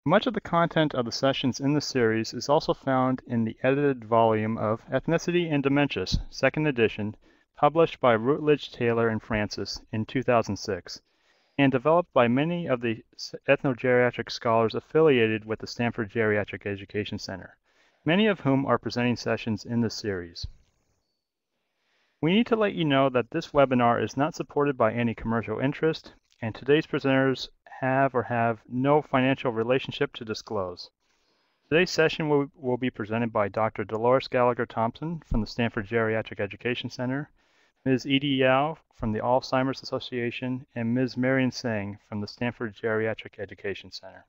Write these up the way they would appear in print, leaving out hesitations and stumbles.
Much of the content of the sessions in the series is also found in the edited volume of Ethnicity and Dementias, 2nd edition, published by Routledge, Taylor, and Francis in 2006, and developed by many of the ethnogeriatric scholars affiliated with the Stanford Geriatric Education Center, many of whom are presenting sessions in this series. We need to let you know that this webinar is not supported by any commercial interest, and today's presenters have no financial relationship to disclose. Today's session will be presented by Dr. Dolores Gallagher-Thompson from the Stanford Geriatric Education Center, Ms. Edie Yao from the Alzheimer's Association, and Ms. Marian from the Stanford Geriatric Education Center.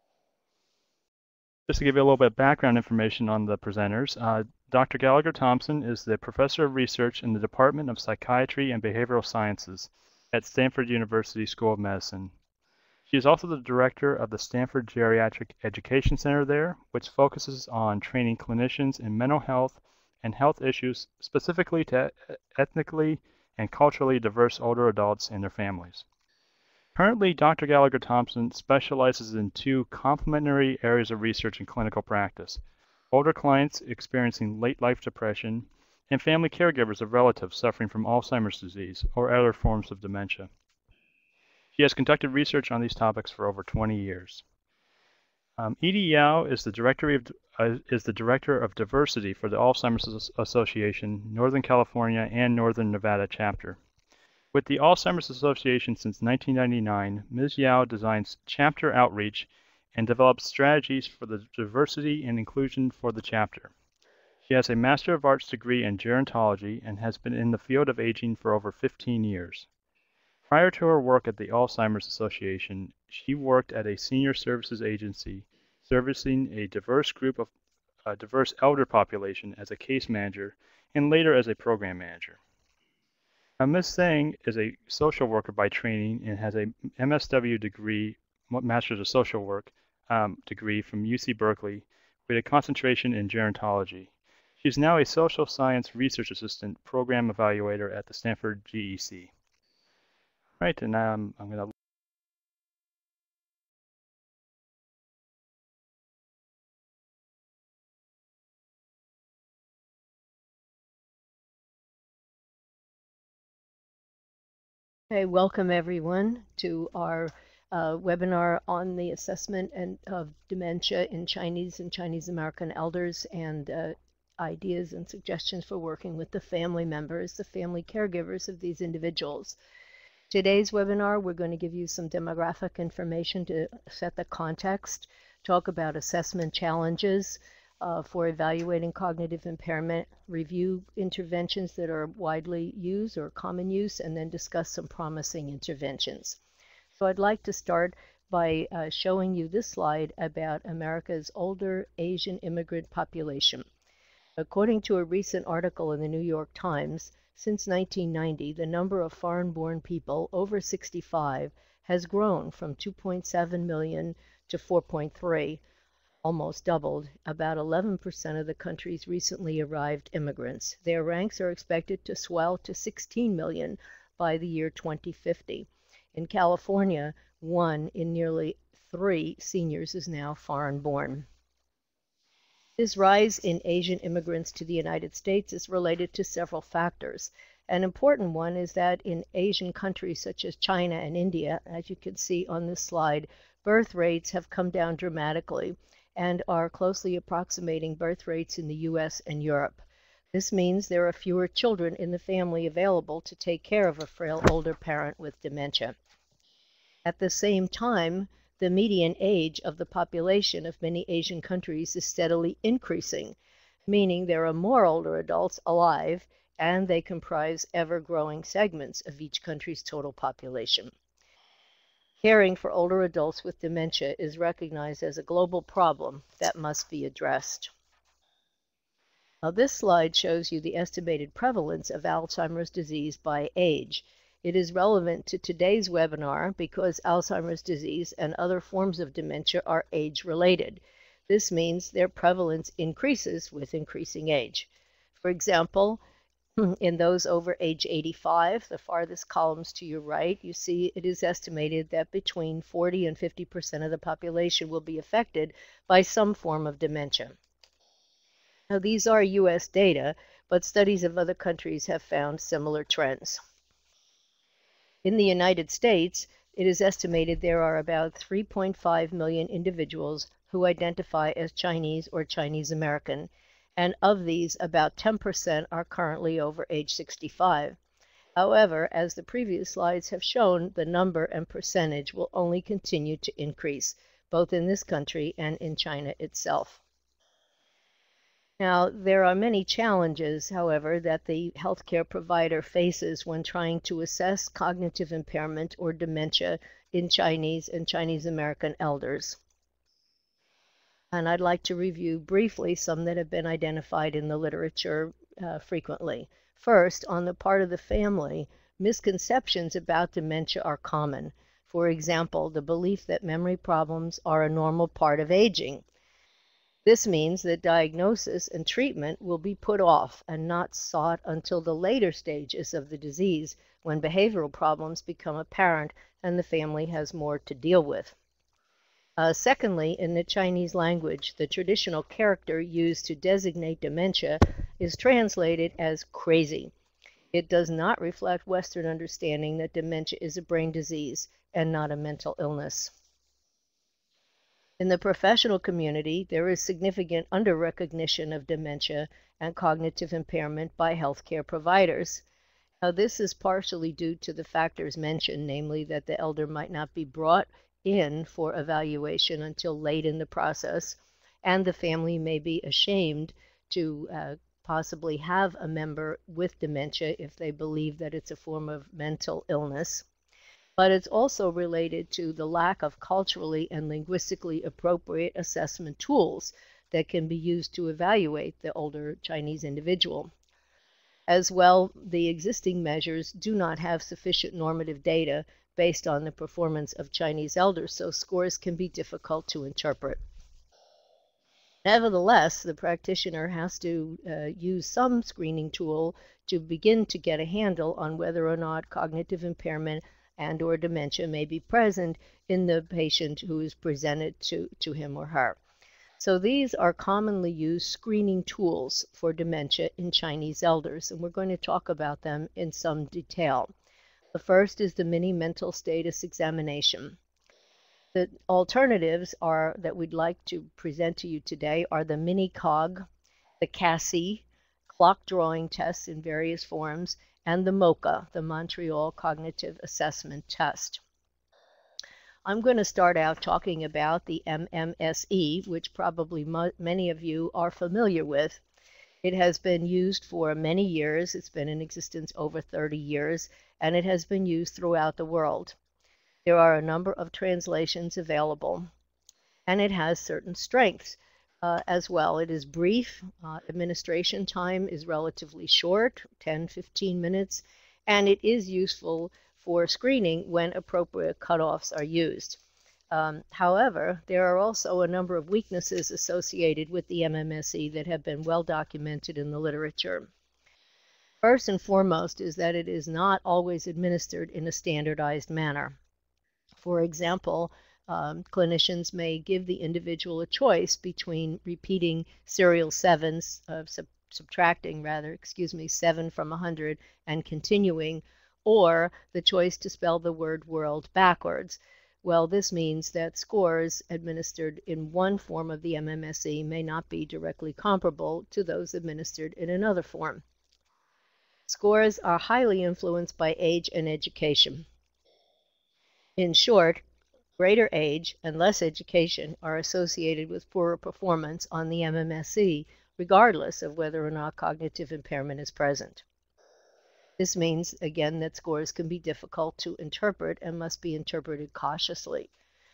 Just to give you a little bit of background information on the presenters, Dr. Gallagher-Thompson is the Professor of Research in the Department of Psychiatry and Behavioral Sciences at Stanford University School of Medicine. She is also the Director of the Stanford Geriatric Education Center there, which focuses on training clinicians in mental health and health issues specifically to ethnically and culturally diverse older adults and their families. Currently, Dr. Gallagher-Thompson specializes in two complementary areas of research and clinical practice: older clients experiencing late-life depression and family caregivers of relatives suffering from Alzheimer's disease or other forms of dementia. She has conducted research on these topics for over 20 years. Edie Yao is the Director of Diversity for the Alzheimer's Association, Northern California and Northern Nevada chapter. With the Alzheimer's Association since 1999, Ms. Yao designs chapter outreach and develops strategies for the diversity and inclusion for the chapter. She has a Master of Arts degree in gerontology and has been in the field of aging for over 15 years. Prior to her work at the Alzheimer's Association, she worked at a senior services agency servicing a diverse group of diverse elder population as a case manager and later as a program manager. Ms. Tsang is a social worker by training and has a MSW degree, Master's of Social Work degree from UC Berkeley with a concentration in gerontology. She is now a social science research assistant program evaluator at the Stanford GEC. Right, and I'm going to Okay, welcome everyone to our webinar on the assessment of dementia in Chinese and Chinese American elders and ideas and suggestions for working with the family members, the family caregivers of these individuals. Today's webinar, we're going to give you some demographic information to set the context, talk about assessment challenges for evaluating cognitive impairment, review interventions that are widely used or common use, and then discuss some promising interventions. So I'd like to start by showing you this slide about America's older Asian immigrant population. According to a recent article in the New York Times, since 1990, the number of foreign-born people over 65 has grown from 2.7 million to 4.3, almost doubled. About 11% of the country's recently arrived immigrants. Their ranks are expected to swell to 16 million by the year 2050. In California, 1 in nearly 3 seniors is now foreign-born. This rise in Asian immigrants to the United States is related to several factors. An important one is that in Asian countries such as China and India, as you can see on this slide, birth rates have come down dramatically and are closely approximating birth rates in the US and Europe. This means there are fewer children in the family available to take care of a frail older parent with dementia. At the same time, the median age of the population of many Asian countries is steadily increasing, meaning there are more older adults alive and they comprise ever-growing segments of each country's total population. Caring for older adults with dementia is recognized as a global problem that must be addressed. Now, this slide shows you the estimated prevalence of Alzheimer's disease by age. It is relevant to today's webinar because Alzheimer's disease and other forms of dementia are age-related. This means their prevalence increases with increasing age. For example, In those over age 85, the farthest columns to your right, you see it is estimated that between 40 and 50% of the population will be affected by some form of dementia. Now, these are US data, but studies of other countries have found similar trends. In the United States, it is estimated there are about 3.5 million individuals who identify as Chinese or Chinese American, and of these, about 10% are currently over age 65. However, as the previous slides have shown, the number and percentage will only continue to increase, both in this country and in China itself. Now, there are many challenges, however, that the healthcare provider faces when trying to assess cognitive impairment or dementia in Chinese and Chinese American elders. And I'd like to review briefly some that have been identified in the literature frequently. First, on the part of the family, misconceptions about dementia are common. For example, the belief that memory problems are a normal part of aging. This means that diagnosis and treatment will be put off and not sought until the later stages of the disease, when behavioral problems become apparent and the family has more to deal with. Secondly, in the Chinese language, the traditional character used to designate dementia is translated as crazy. It does not reflect Western understanding that dementia is a brain disease and not a mental illness. In the professional community, there is significant under-recognition of dementia and cognitive impairment by healthcare providers. Now, this is partially due to the factors mentioned, namely that the elder might not be brought in for evaluation until late in the process, and the family may be ashamed to possibly have a member with dementia if they believe that it's a form of mental illness. But it's also related to the lack of culturally and linguistically appropriate assessment tools that can be used to evaluate the older Chinese individual. As well, the existing measures do not have sufficient normative data based on the performance of Chinese elders, so scores can be difficult to interpret. Nevertheless, the practitioner has to use some screening tool to begin to get a handle on whether or not cognitive impairment and or dementia may be present in the patient who is presented to him or her. So these are commonly used screening tools for dementia in Chinese elders, and we're going to talk about them in some detail. The first is the mini mental status examination. The alternatives that we'd like to present to you today are the mini COG, the CASI, clock drawing tests in various forms, and the MOCA, the Montreal Cognitive Assessment Test. I'm going to start out talking about the MMSE, which probably many of you are familiar with. It has been used for many years. It's been in existence over 30 years, and it has been used throughout the world. There are a number of translations available, and it has certain strengths as well. It is brief. Administration time is relatively short, 10-15 minutes, and it is useful for screening when appropriate cutoffs are used. However, there are also a number of weaknesses associated with the MMSE that have been well documented in the literature. First and foremost is that it is not always administered in a standardized manner. For example, clinicians may give the individual a choice between repeating serial sevens, subtracting 7 from 100 and continuing, or the choice to spell the word world backwards. Well, this means that scores administered in one form of the MMSE may not be directly comparable to those administered in another form. Scores are highly influenced by age and education. In short, greater age and less education are associated with poorer performance on the MMSE, regardless of whether or not cognitive impairment is present. This means, again, that scores can be difficult to interpret and must be interpreted cautiously.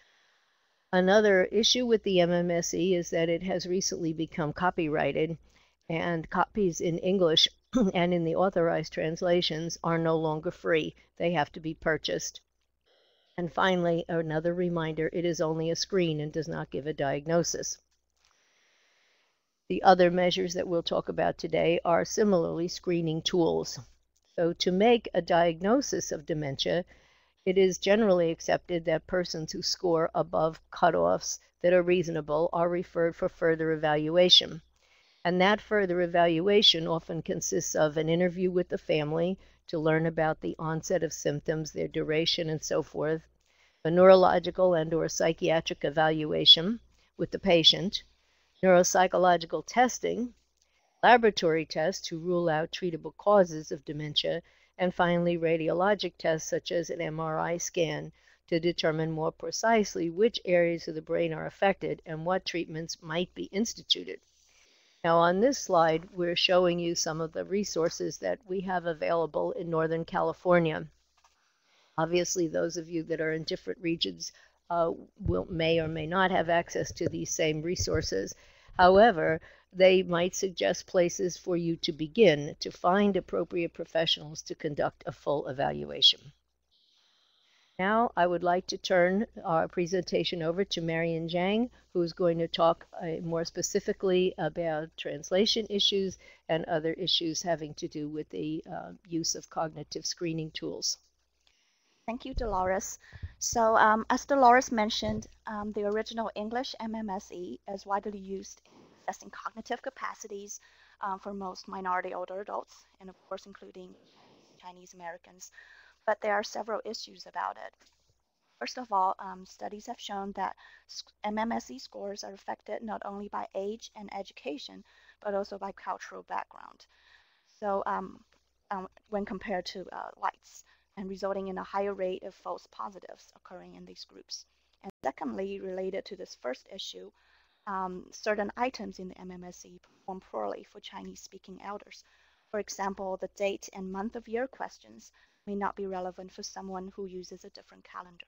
Another issue with the MMSE is that it has recently become copyrighted, and copies in English and in the authorized translations are no longer free. They have to be purchased. And finally, another reminder, it is only a screen and does not give a diagnosis. The other measures that we'll talk about today are similarly screening tools. So to make a diagnosis of dementia, it is generally accepted that persons who score above cutoffs that are reasonable are referred for further evaluation. And that further evaluation often consists of an interview with the family to learn about the onset of symptoms, their duration, and so forth, a neurological and/or psychiatric evaluation with the patient, neuropsychological testing, laboratory tests to rule out treatable causes of dementia, and finally radiologic tests such as an MRI scan to determine more precisely which areas of the brain are affected and what treatments might be instituted. Now on this slide, we're showing you some of the resources that we have available in Northern California. Obviously, those of you that are in different regions may or may not have access to these same resources. However, they might suggest places for you to begin to find appropriate professionals to conduct a full evaluation. Now, I would like to turn our presentation over to Marian Zhang, who is going to talk more specifically about translation issues and other issues having to do with the use of cognitive screening tools. Thank you, Dolores. So as Dolores mentioned, the original English MMSE is widely used in assessing cognitive capacities for most minority older adults, and of course including Chinese Americans. But there are several issues about it. First of all, studies have shown that MMSE scores are affected not only by age and education, but also by cultural background. So when compared to whites, and resulting in a higher rate of false positives occurring in these groups. And secondly, related to this first issue, certain items in the MMSE perform poorly for Chinese-speaking elders. For example, the date and month of year questions may not be relevant for someone who uses a different calendar.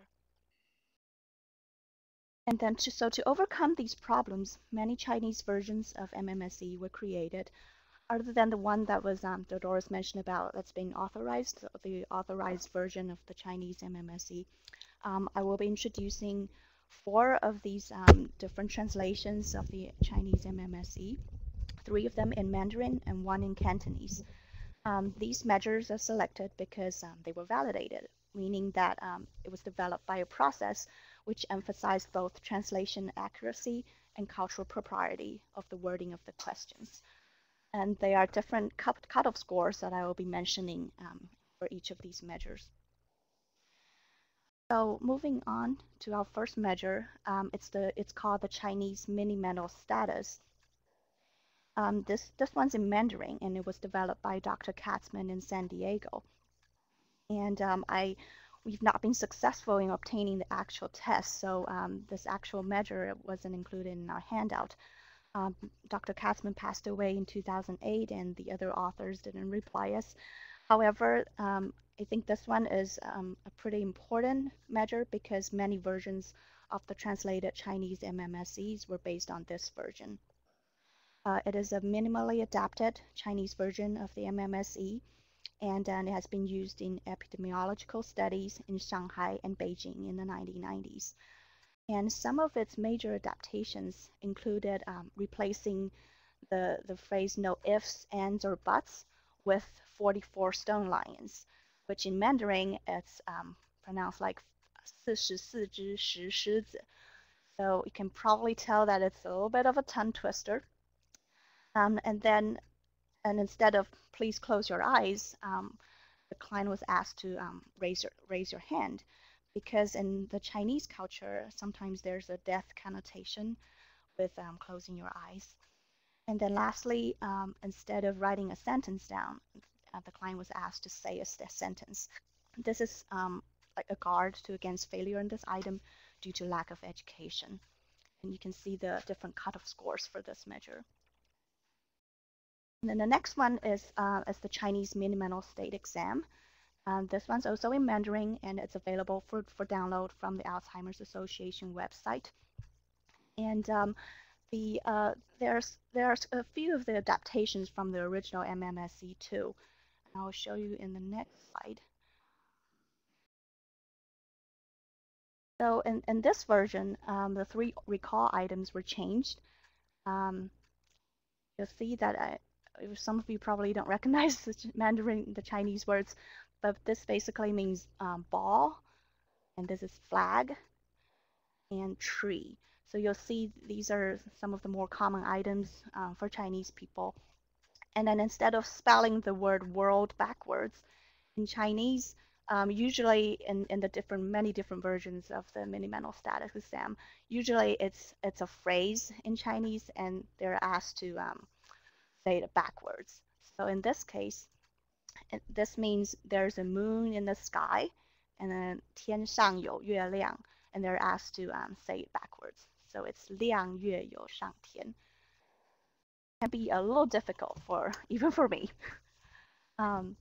And then to overcome these problems, many Chinese versions of MMSE were created, other than the one that was Dolores mentioned about that's being authorized, the authorized version of the Chinese MMSE. I will be introducing 4 of these different translations of the Chinese MMSE, 3 of them in Mandarin and 1 in Cantonese. These measures are selected because they were validated, meaning that it was developed by a process which emphasized both translation accuracy and cultural propriety of the wording of the questions. And there are different cutoff scores that I will be mentioning for each of these measures. So moving on to our first measure, it's called the Chinese Mini Mental Status. This one's in Mandarin, and it was developed by Dr. Katzman in San Diego. And we've not been successful in obtaining the actual test, so this actual measure wasn't included in our handout. Dr. Katzman passed away in 2008, and the other authors didn't reply us. However, I think this one is a pretty important measure because many versions of the translated Chinese MMSEs were based on this version. It is a minimally adapted Chinese version of the MMSE, and it has been used in epidemiological studies in Shanghai and Beijing in the 1990s. And some of its major adaptations included replacing the phrase no ifs, ands, or buts with 44 stone lions, which in Mandarin it's pronounced like 44只石狮子. So you can probably tell that it's a little bit of a tongue twister. And instead of please close your eyes, the client was asked to raise your hand, because in the Chinese culture, sometimes there's a death connotation with closing your eyes. And then lastly, instead of writing a sentence down, the client was asked to say a sentence. This is like a guard against failure in this item due to lack of education. And you can see the different cutoff scores for this measure. And then the next one is the Chinese Mini Mental State Exam. This one's also in Mandarin, and it's available for download from the Alzheimer's Association website. And there's a few of the adaptations from the original MMSE too. And I'll show you in the next slide. So in this version, the 3 recall items were changed. you'll see that some of you probably don't recognize the Mandarin, the Chinese words, but this basically means ball, and this is flag, and tree. So you'll see these are some of the more common items for Chinese people. And then instead of spelling the word world backwards, in Chinese, usually in the many different versions of the mini mental status exam, usually it's a phrase in Chinese, and they're asked to say it backwards. So in this case, this means there's a moon in the sky, and then 天上有月亮, and they're asked to say it backwards. So it's 亮月有上天. Can be a little difficult even for me. And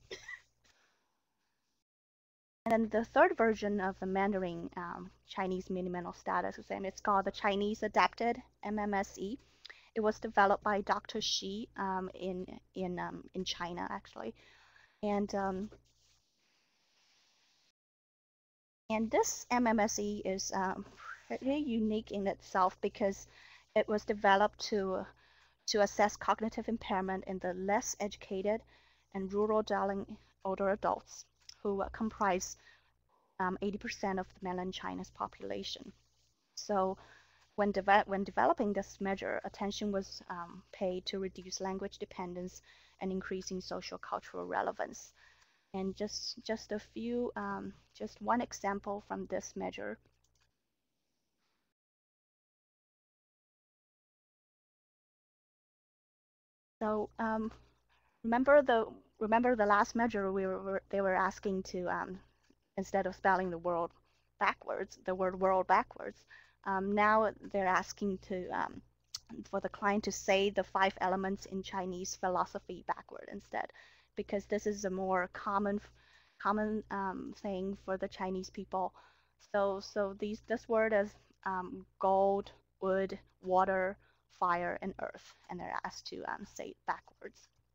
then the third version of the Mandarin Chinese mini mental status exam, it's called the Chinese Adapted MMSE. It was developed by Dr. Xi in China, actually, and this MMSE is pretty unique in itself because it was developed to assess cognitive impairment in the less educated and rural dwelling older adults who comprise 80% of the mainland China's population. So when developing this measure, attention was paid to reduce language dependence and increasing social cultural relevance. And just a few, just one example from this measure. So remember the last measure they were asking to instead of spelling the word world backwards. Now they're asking for the client to say the 5 elements in Chinese philosophy backward instead, because this is a more common thing for the Chinese people. So this word is gold, wood, water, fire, and earth, and they're asked to say it backwards.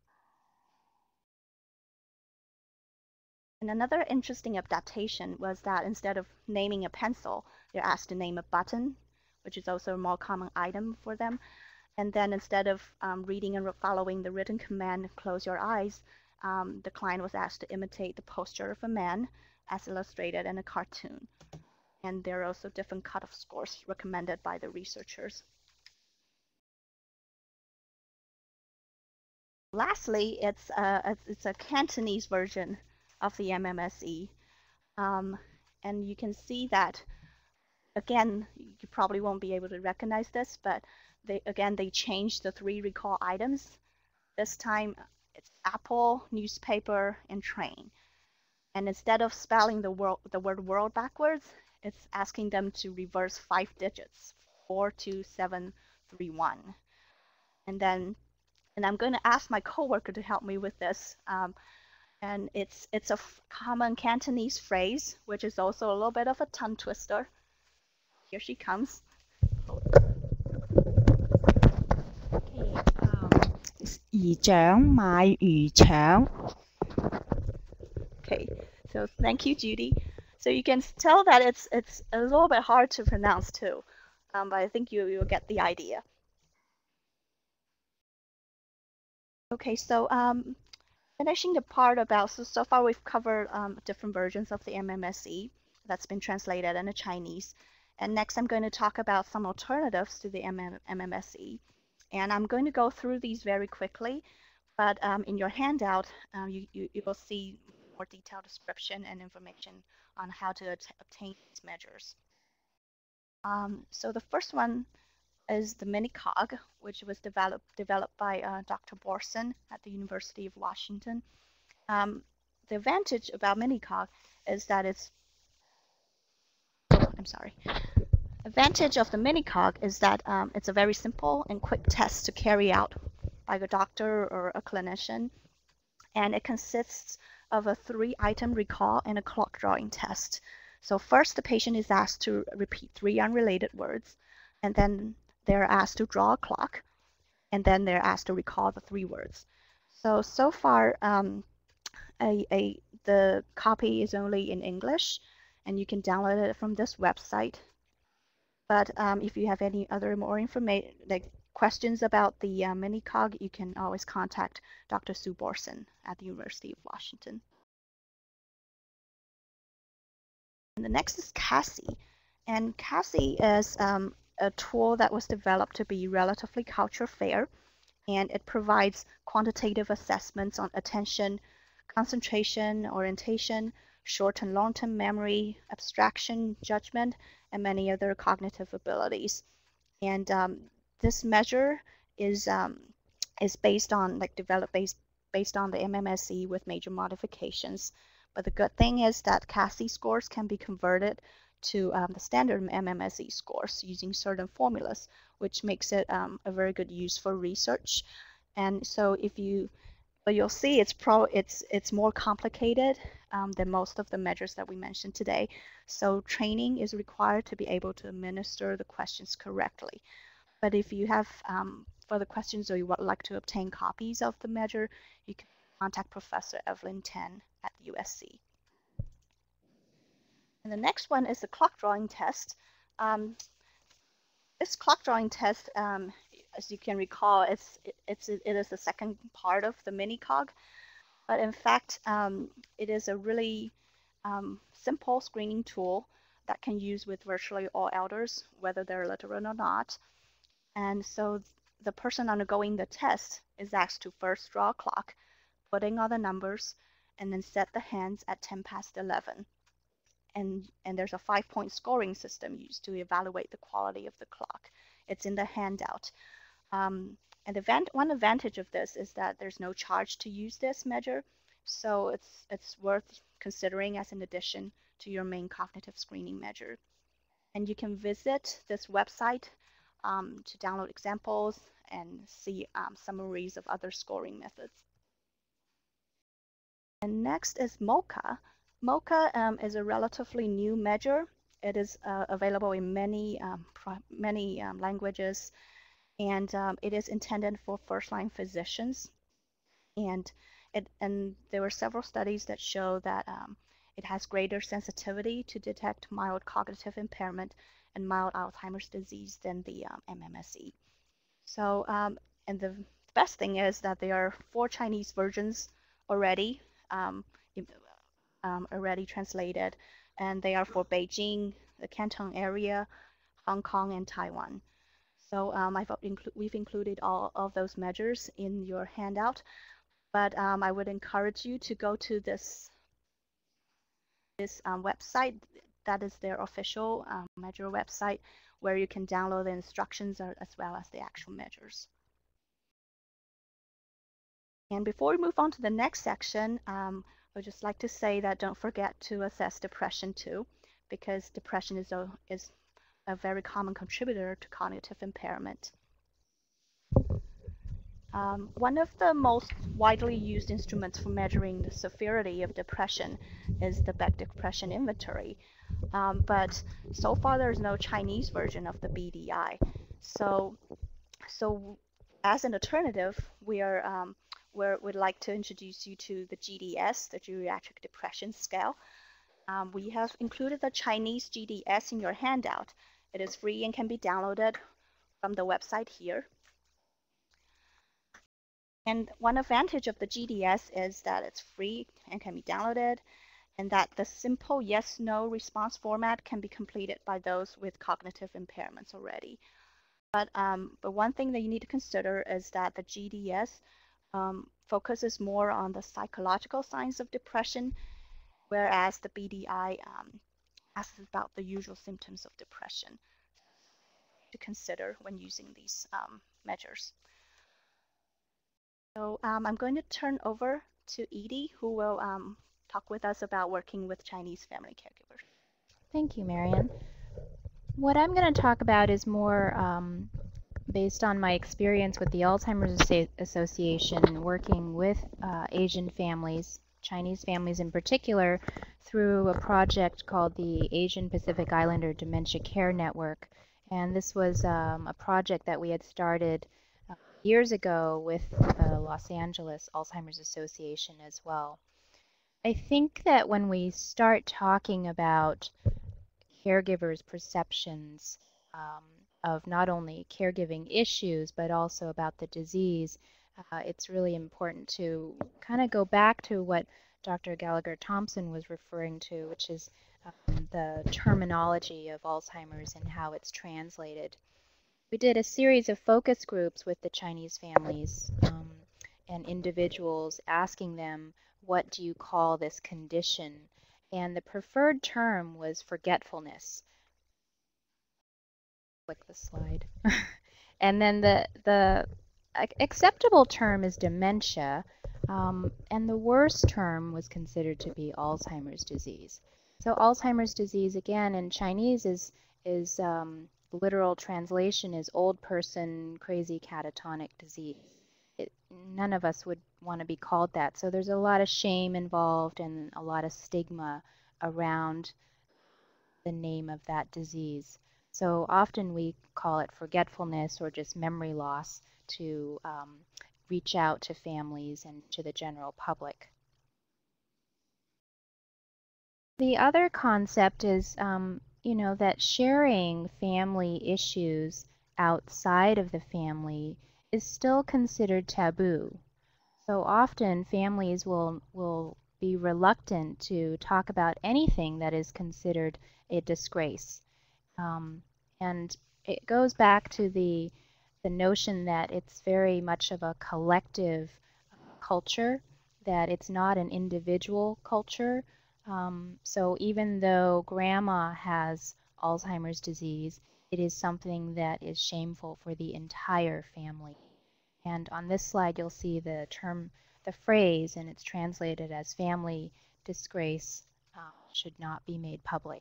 And another interesting adaptation was that instead of naming a pencil, they're asked to name a button, which is also a more common item for them. And then instead of reading and following the written command, close your eyes, the client was asked to imitate the posture of a man as illustrated in a cartoon. And there are also different cutoff scores recommended by the researchers. Lastly, it's a Cantonese version of the MMSE. And you can see that, again, you probably won't be able to recognize this, but they changed the 3 recall items. This time it's apple, newspaper, and train. And instead of spelling the word world backwards, it's asking them to reverse 5 digits, 4, 2, 7, 3, 1. And I'm going to ask my coworker to help me with this. And it's a common Cantonese phrase, which is also a little bit of a tongue twister. Here she comes. Okay, so thank you, Judy. So you can tell that it's a little bit hard to pronounce too, but I think you'll get the idea. Okay, so finishing the part about, so far we've covered different versions of the MMSE that's been translated into Chinese. And next I'm going to talk about some alternatives to the MMSE. And I'm going to go through these very quickly, but in your handout, you will see more detailed description and information on how to obtain these measures. So the first one is the mini-cog, which was developed by Dr. Borson at the University of Washington. The advantage about mini-cog is that advantage of the mini-cog is that it's a very simple and quick test to carry out by a doctor or a clinician, and it consists of a 3-item recall and a clock drawing test. So first, the patient is asked to repeat 3 unrelated words, and then they're asked to draw a clock, and then they're asked to recall the 3 words. So far, the copy is only in English, and you can download it from this website. But if you have any other more information, like questions about the mini-cog, you can always contact Dr. Sue Borson at the University of Washington. And the next is CASI. And CASI is a tool that was developed to be relatively culture fair, and it provides quantitative assessments on attention, concentration, orientation, short and long-term memory, abstraction, judgment, and many other cognitive abilities. And this measure is based on developed based on the MMSE with major modifications. But the good thing is that CASI scores can be converted to the standard MMSE scores using certain formulas, which makes it a very good use for research. And so but you'll see it's more complicated than most of the measures that we mentioned today. So training is required to be able to administer the questions correctly. But if you have further questions or you would like to obtain copies of the measure, you can contact Professor Evelyn Tan at USC. And the next one is the clock drawing test. This clock drawing test, as you can recall, it is the second part of the mini-cog. But in fact, it is a really simple screening tool that can use with virtually all elders, whether they're literate or not. And so the person undergoing the test is asked to first draw a clock, put in all the numbers, and then set the hands at 10 past 11. And there's a 5-point scoring system used to evaluate the quality of the clock. It's in the handout. And one advantage of this is that there's no charge to use this measure, so it's worth considering as an addition to your main cognitive screening measure. And you can visit this website to download examples and see summaries of other scoring methods. And next is MoCA. MoCA is a relatively new measure. It is available in many languages, and it is intended for first-line physicians. And there were several studies that show that it has greater sensitivity to detect mild cognitive impairment and mild Alzheimer's disease than the MMSE. So, and the best thing is that there are 4 Chinese versions already translated, and they are for Beijing, the Canton area, Hong Kong, and Taiwan. So we've included all of those measures in your handout, but I would encourage you to go to this website. That is their official measure website, where you can download the instructions as well as the actual measures. And before we move on to the next section, I would just like to say that don't forget to assess depression too, because depression is a very common contributor to cognitive impairment. One of the most widely used instruments for measuring the severity of depression is the Beck Depression Inventory. But so far there's no Chinese version of the BDI. So as an alternative, we'd like to introduce you to the GDS, the Geriatric Depression Scale. We have included the Chinese GDS in your handout. It is free and can be downloaded from the website here. And one advantage of the GDS is that it's free and can be downloaded, and that the simple yes-no response format can be completed by those with cognitive impairments already. But one thing that you need to consider is that the GDS focuses more on the psychological signs of depression, whereas the BDI asks about the usual symptoms of depression to consider when using these measures. So I'm going to turn over to Edie, who will talk with us about working with Chinese family caregivers. Thank you, Marian. What I'm going to talk about is more based on my experience with the Alzheimer's Association, working with Asian families, Chinese families in particular, through a project called the Asian Pacific Islander Dementia Care Network. And this was a project that we had started years ago with the Los Angeles Alzheimer's Association as well. I think that when we start talking about caregivers' perceptions of not only caregiving issues, but also about the disease, it's really important to kind of go back to what Dr. Gallagher-Thompson was referring to, which is the terminology of Alzheimer's and how it's translated. We did a series of focus groups with the Chinese families and individuals, asking them, what do you call this condition? And the preferred term was forgetfulness. Click the slide. And then the acceptable term is dementia, and the worst term was considered to be Alzheimer's disease. So Alzheimer's disease, again, in Chinese is literal translation is old person crazy catatonic disease. None of us would want to be called that. So there's a lot of shame involved and a lot of stigma around the name of that disease. So often we call it forgetfulness or just memory loss to reach out to families and to the general public. The other concept is, that sharing family issues outside of the family is still considered taboo. So often families will be reluctant to talk about anything that is considered a disgrace. And it goes back to the notion that it's very much of a collective culture, that it's not an individual culture. So even though grandma has Alzheimer's disease, it is something that is shameful for the entire family. And on this slide, you'll see the phrase, and it's translated as family disgrace should not be made public.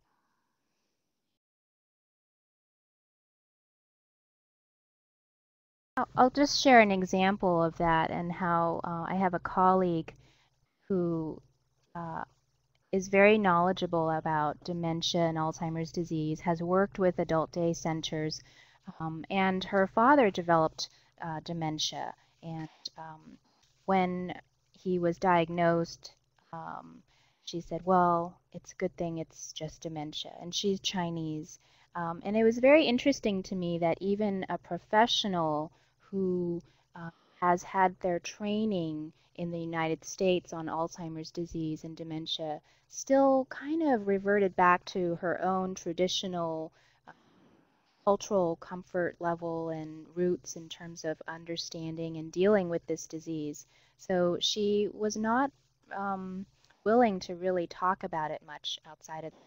I'll just share an example of that and how I have a colleague who is very knowledgeable about dementia and Alzheimer's disease, has worked with adult day centers, and her father developed dementia. And when he was diagnosed, she said, well, it's a good thing it's just dementia. And she's Chinese. And it was very interesting to me that even a professional who has had their training in the United States on Alzheimer's disease and dementia still kind of reverted back to her own traditional cultural comfort level and roots in terms of understanding and dealing with this disease. So she was not willing to really talk about it much outside of the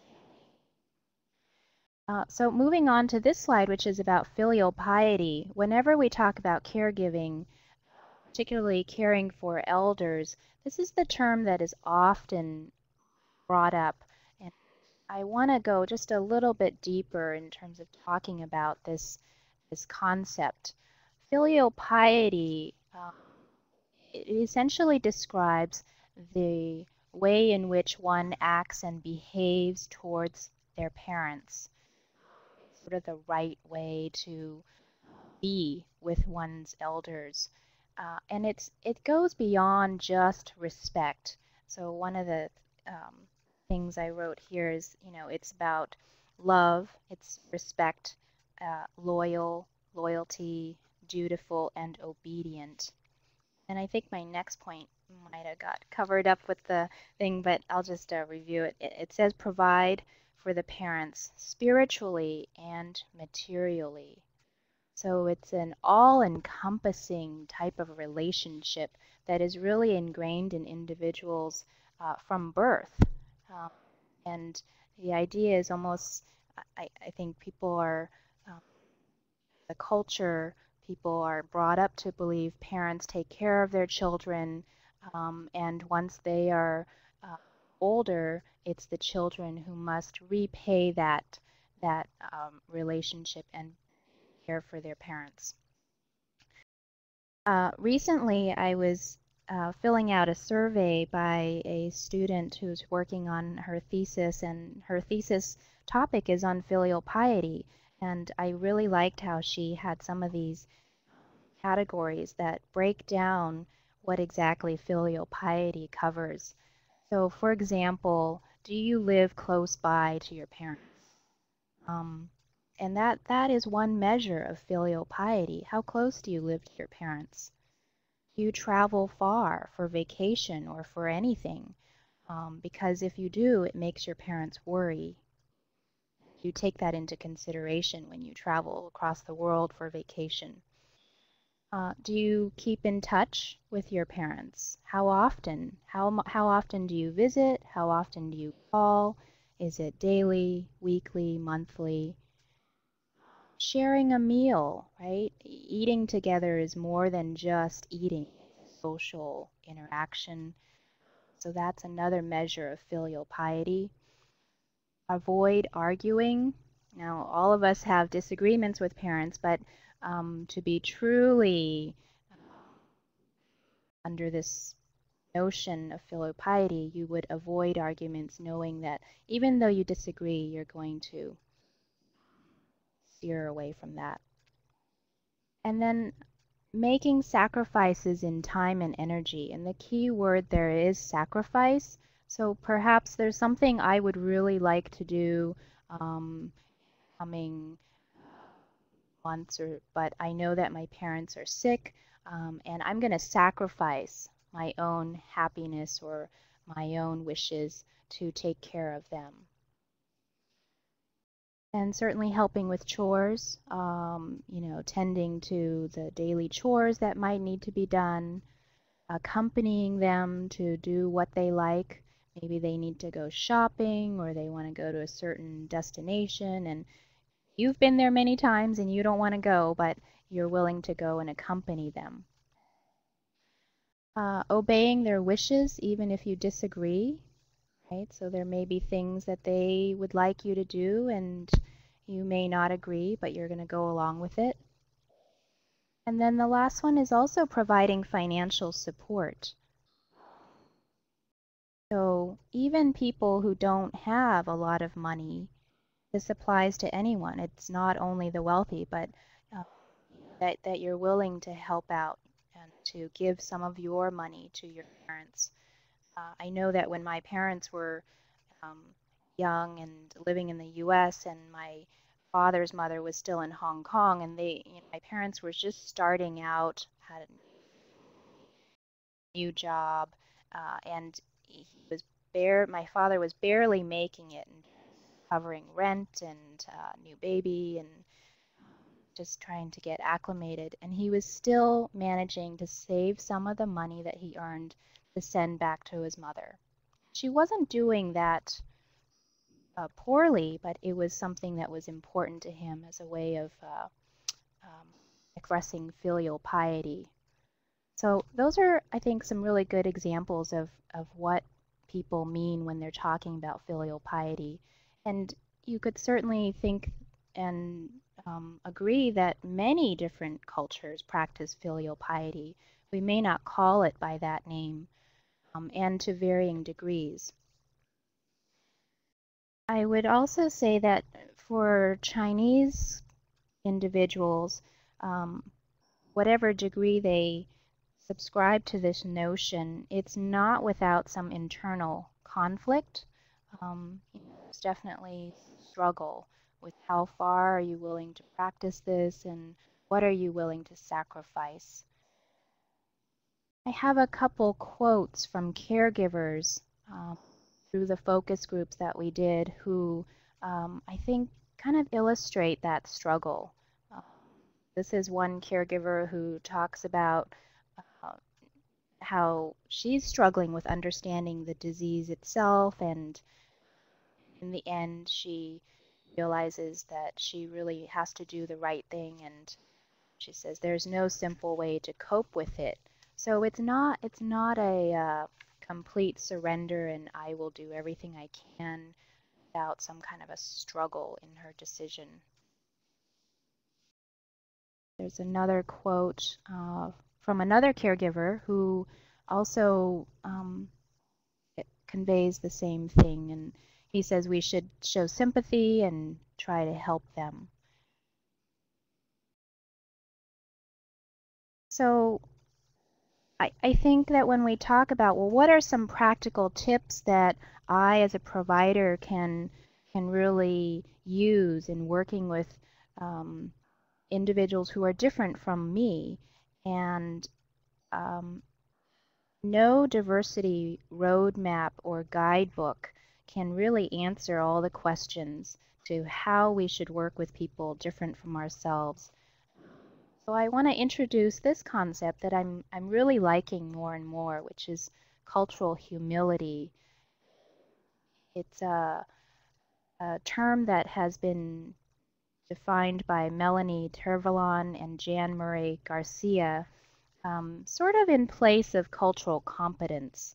so moving on to this slide, which is about filial piety. Whenever we talk about caregiving, particularly caring for elders, this is the term that is often brought up. And I want to go just a little bit deeper in terms of talking about this concept. Filial piety, it essentially describes the way in which one acts and behaves towards their parents. Sort of the right way to be with one's elders. And it goes beyond just respect. So one of the things I wrote here is, it's about love, it's respect, loyalty, dutiful, and obedient. And I think my next point might have got covered up with the thing, but I'll just review it. It says provide for the parents spiritually and materially. So it's an all-encompassing type of relationship that is really ingrained in individuals from birth. And the idea is almost, I think people are, the culture, people are brought up to believe parents take care of their children, and once they are older, it's the children who must repay that relationship and care for their parents. Recently, I was filling out a survey by a student who's working on her thesis, and her thesis topic is on filial piety. And I really liked how she had some of these categories that break down what exactly filial piety covers. So, for example, do you live close by to your parents? And that is one measure of filial piety. How close do you live to your parents? Do you travel far for vacation or for anything? Because if you do, it makes your parents worry. You take that into consideration when you travel across the world for vacation. Do you keep in touch with your parents? How often? How often do you visit? How often do you call? Is it daily, weekly, monthly? Sharing a meal, right? Eating together is more than just eating. It's social interaction. So that's another measure of filial piety. Avoid arguing. Now, all of us have disagreements with parents, but to be truly under this notion of filial piety, you would avoid arguments knowing that even though you disagree, you're going to steer away from that. And then making sacrifices in time and energy. And the key word there is sacrifice. So perhaps there's something I would really like to do coming months, but I know that my parents are sick, and I'm going to sacrifice my own happiness or my own wishes to take care of them. And certainly helping with chores, tending to the daily chores that might need to be done, accompanying them to do what they like. Maybe they need to go shopping or they want to go to a certain destination, and you've been there many times and you don't want to go, but you're willing to go and accompany them. Obeying their wishes, even if you disagree, right? So there may be things that they would like you to do and you may not agree, but you're going to go along with it. And then the last one is also providing financial support. So even people who don't have a lot of money, this applies to anyone. It's not only the wealthy, but that you're willing to help out and to give some of your money to your parents. I know that when my parents were young and living in the U.S. and my father's mother was still in Hong Kong, and my parents were just starting out, had a new job, and my father was barely making it and covering rent and new baby and just trying to get acclimated. And he was still managing to save some of the money that he earned to send back to his mother. She wasn't doing that poorly, but it was something that was important to him as a way of expressing filial piety. So those are, I think, some really good examples of what people mean when they're talking about filial piety. And you could certainly think and agree that many different cultures practice filial piety. We may not call it by that name, and to varying degrees. I would also say that for Chinese individuals, whatever degree they subscribe to this notion, it's not without some internal conflict. There's definitely struggle with how far are you willing to practice this and what are you willing to sacrifice. I have a couple quotes from caregivers through the focus groups that we did who I think kind of illustrate that struggle. This is one caregiver who talks about how she's struggling with understanding the disease itself, and in the end she realizes that she really has to do the right thing, and she says there's no simple way to cope with it. So it's not a complete surrender and I will do everything I can without some kind of a struggle in her decision. There's another quote from another caregiver who also conveys the same thing, and he says we should show sympathy and try to help them. So I think that when we talk about, well, what are some practical tips that I as a provider can can really use in working with individuals who are different from me. And no diversity roadmap or guidebook can really answer all the questions to how we should work with people different from ourselves. So I want to introduce this concept that I'm really liking more and more, which is cultural humility. It's a term that has been defined by Melanie Tervalon and Jan Murray Garcia, sort of in place of cultural competence.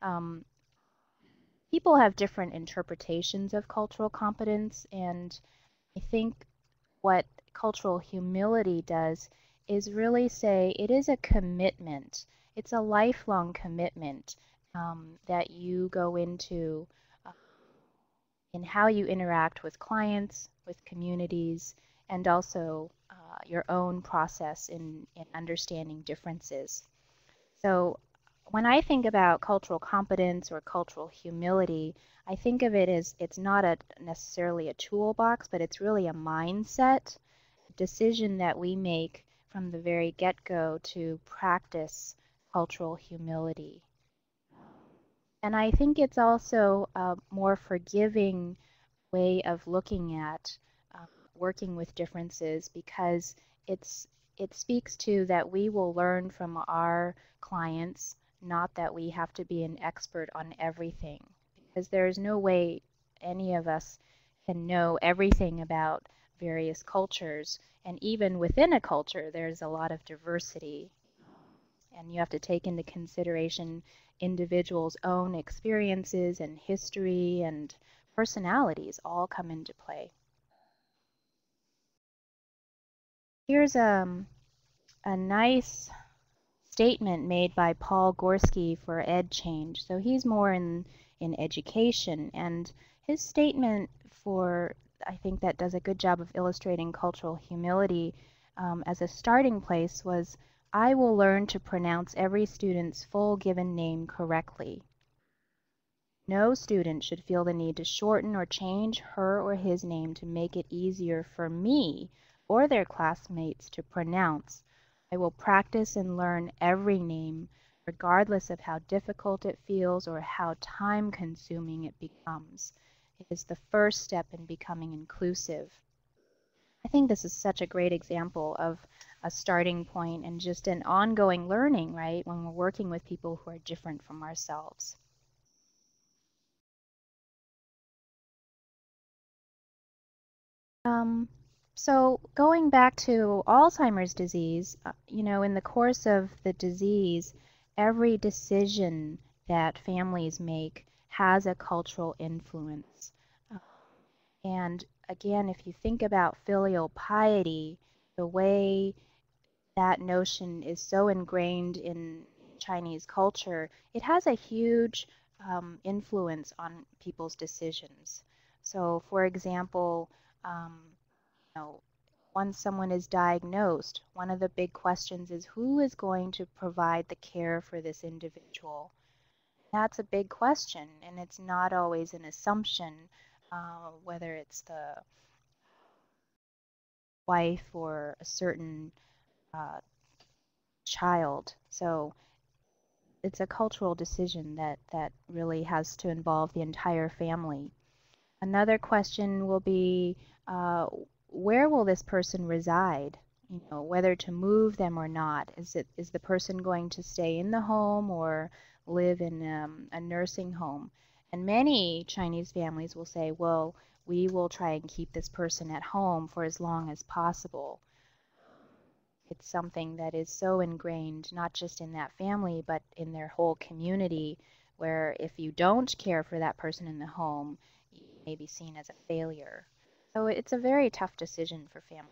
People have different interpretations of cultural competence, and I think what cultural humility does is really say it is a commitment. It's a lifelong commitment that you go into in how you interact with clients, with communities, and also your own process in understanding differences. So when I think about cultural competence or cultural humility, I think of it as it's not necessarily a toolbox, but it's really a mindset, a decision that we make from the very get-go to practice cultural humility. And I think it's also a more forgiving way of looking at working with differences, because it speaks to that we will learn from our clients, not that we have to be an expert on everything, because there's no way any of us can know everything about various cultures. And even within a culture, there's a lot of diversity. And you have to take into consideration individuals' own experiences and history and personalities all come into play. Here's a nice statement made by Paul Gorski for EdChange. So he's more in education, and his statement I think that does a good job of illustrating cultural humility as a starting place was, I will learn to pronounce every student's full given name correctly. No student should feel the need to shorten or change her or his name to make it easier for me or their classmates to pronounce. I will practice and learn every name, regardless of how difficult it feels or how time-consuming it becomes. It is the first step in becoming inclusive. I think this is such a great example of a starting point and just an ongoing learning, right, when we're working with people who are different from ourselves. So going back to Alzheimer's disease, in the course of the disease, every decision that families make has a cultural influence. And again, if you think about filial piety, the way that notion is so ingrained in Chinese culture, it has a huge influence on people's decisions. So, for example, once someone is diagnosed, one of the big questions is who is going to provide the care for this individual? That's a big question, and it's not always an assumption, whether it's the wife or a certain child. So it's a cultural decision that really has to involve the entire family. Another question will be, where will this person reside? Whether to move them or not. Is the person going to stay in the home or live in a nursing home? And many Chinese families will say, well, we will try and keep this person at home for as long as possible. It's something that is so ingrained, not just in that family, but in their whole community, where if you don't care for that person in the home, you may be seen as a failure. So it's a very tough decision for families.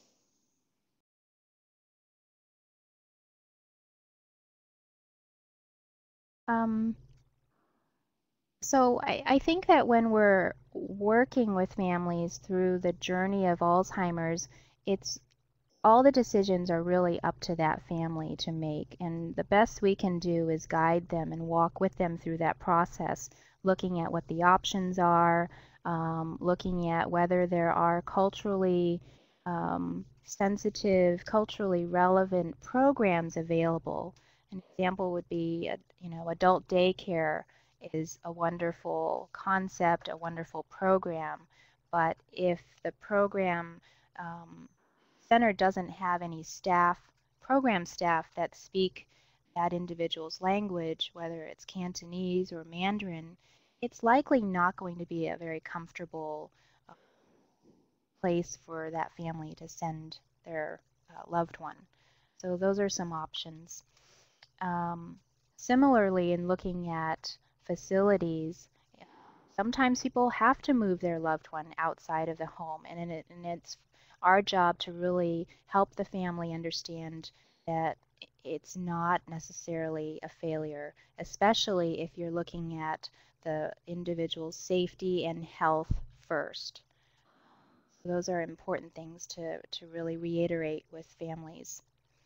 So I think that when we're working with families through the journey of Alzheimer's, it's all the decisions are really up to that family to make, and the best we can do is guide them and walk with them through that process, looking at what the options are, looking at whether there are culturally sensitive, culturally relevant programs available. An example would be, adult daycare is a wonderful concept, a wonderful program, but if the program center doesn't have any staff, program staff that speak that individual's language, whether it's Cantonese or Mandarin, it's likely not going to be a very comfortable place for that family to send their loved one. So those are some options. Similarly, in looking at facilities, sometimes people have to move their loved one outside of the home, and it's our job to really help the family understand that it's not necessarily a failure, especially if you're looking at the individual's safety and health first. So those are important things to really reiterate with families.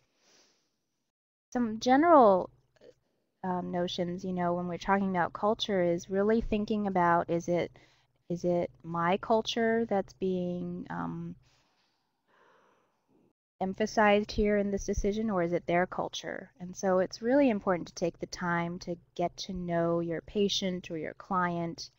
Some general notions, when we're talking about culture, is really thinking about, is it my culture that's being emphasized here in this decision, or is it their culture? And so it's really important to take the time to get to know your patient or your client,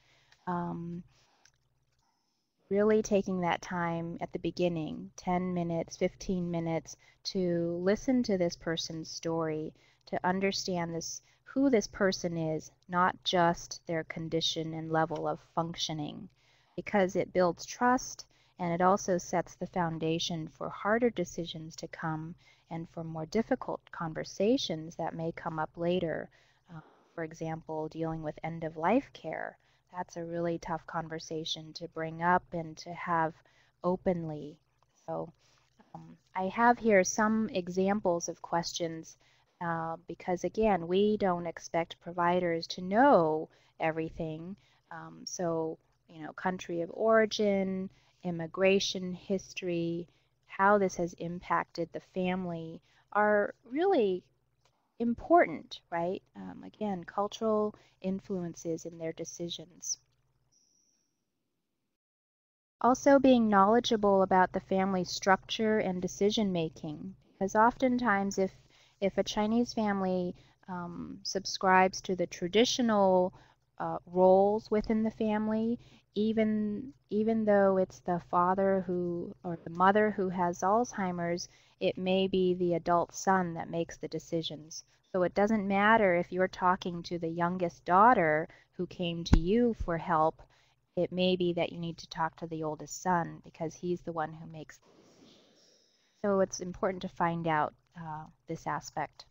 really taking that time at the beginning, 10 minutes, 15 minutes, to listen to this person's story, to understand who this person is, not just their condition and level of functioning, because it builds trust. And it also sets the foundation for harder decisions to come and for more difficult conversations that may come up later. For example, dealing with end-of-life care. That's a really tough conversation to bring up and to have openly. So I have here some examples of questions because, again, we don't expect providers to know everything. So, country of origin, immigration history, how this has impacted the family are really important, right? Again, cultural influences in their decisions. Also being knowledgeable about the family structure and decision making, because oftentimes if a Chinese family subscribes to the traditional roles within the family, even though it's the father or the mother who has Alzheimer's, it may be the adult son that makes the decisions. So it doesn't matter if you're talking to the youngest daughter who came to you for help. It may be that you need to talk to the oldest son because he's the one who makes the decisions. So it's important to find out this aspect.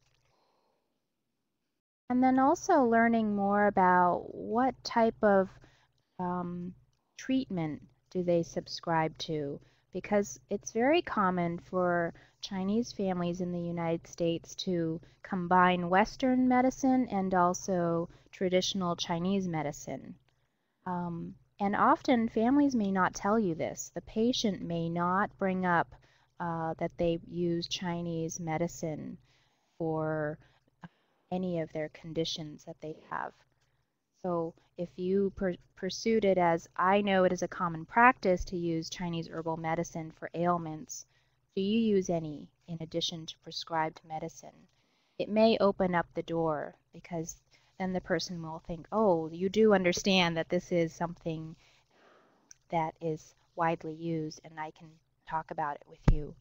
And then also learning more about what type of treatment do they subscribe to, because it's very common for Chinese families in the United States to combine Western medicine and also traditional Chinese medicine. And often families may not tell you this. The patient may not bring up that they use Chinese medicine for any of their conditions that they have. So if you pursued it as, I know it is a common practice to use Chinese herbal medicine for ailments, do you use any in addition to prescribed medicine? It may open up the door because then the person will think, oh, you do understand that this is something that is widely used and I can talk about it with you.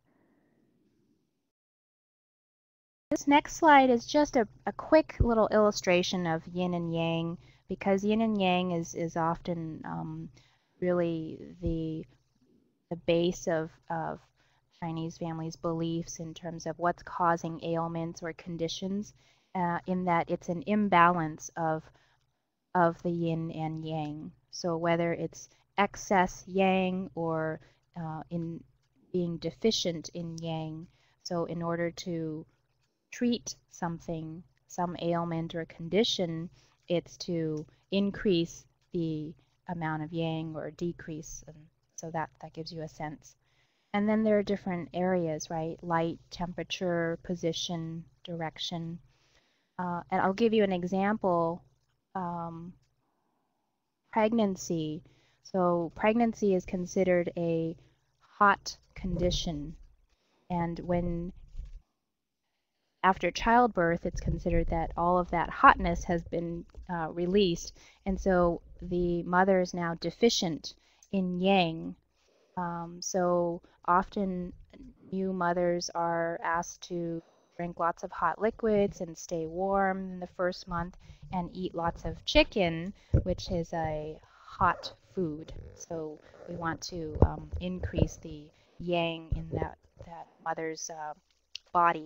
This next slide is just a quick little illustration of yin and yang, because yin and yang is often really the base of Chinese families' beliefs in terms of what's causing ailments or conditions, in that it's an imbalance of the yin and yang. So whether it's excess yang or in being deficient in yang, so in order to treat something, some ailment or condition, it's to increase the amount of yang or decrease. And so that gives you a sense. And then there are different areas, right? Light, temperature, position, direction. And I'll give you an example. Pregnancy. So pregnancy is considered a hot condition. And when after childbirth, it's considered that all of that hotness has been released. And so the mother is now deficient in yang. So often new mothers are asked to drink lots of hot liquids and stay warm in the first month and eat lots of chicken, which is a hot food. So we want to increase the yang in that mother's body.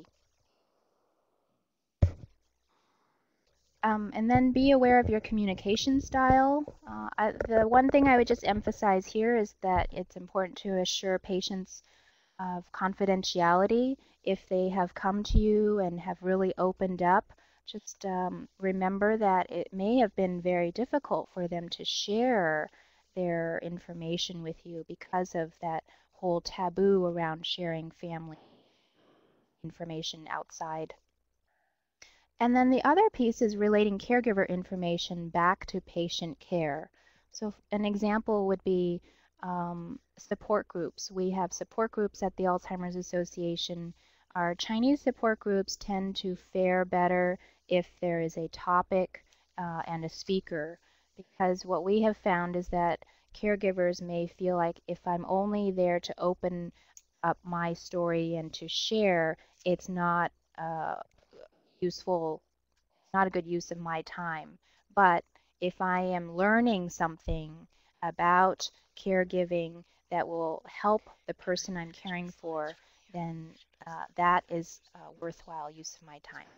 And then be aware of your communication style. The one thing I would just emphasize here is that it's important to assure patients of confidentiality. If they have come to you and have really opened up, just remember that it may have been very difficult for them to share their information with you because of that whole taboo around sharing family information outside. And then the other piece is relating caregiver information back to patient care. So an example would be support groups. We have support groups at the Alzheimer's Association. Our Chinese support groups tend to fare better if there is a topic and a speaker, because what we have found is that caregivers may feel like if I'm only there to open up my story and to share, it's not useful, not a good use of my time. But if I am learning something about caregiving that will help the person I'm caring for, then that is a worthwhile use of my time.